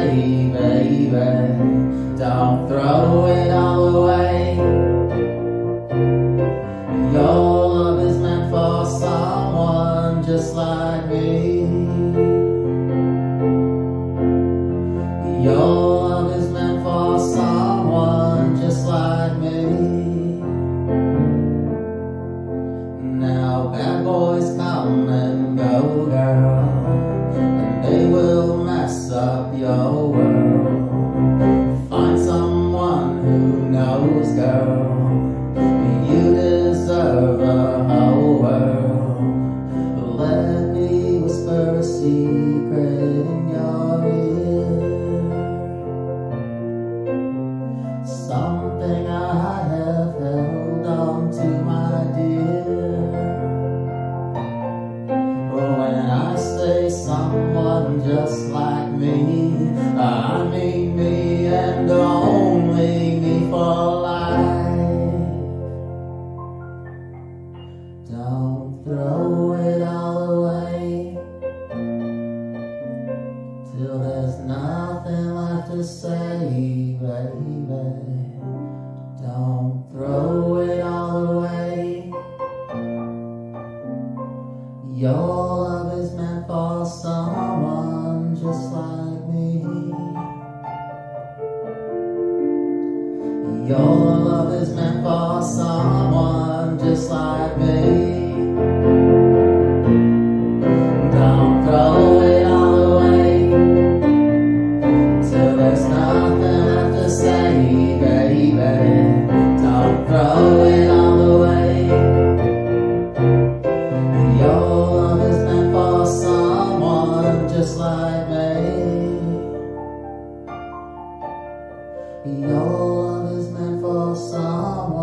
say, baby, don't throw it all away. Your love is meant for someone just like me. Your love is meant for someone just like me. Now bad boys come and go, girl, and they will mess up your world. Find someone who knows, girl, you deserve a whole world. Let me whisper a secret in your ear, something I have held on to, my dear. When I say someone just like me, I mean me and only me for life. Don't throw it all away till there's nothing left to say, baby. Don't throw it all away. Your love is meant for someone just like me. Your love is meant for someone just like me. Don't throw it all away till there's nothing left to say, baby. Don't throw it all away. Your love is meant for someone just like me. Your love is meant for someone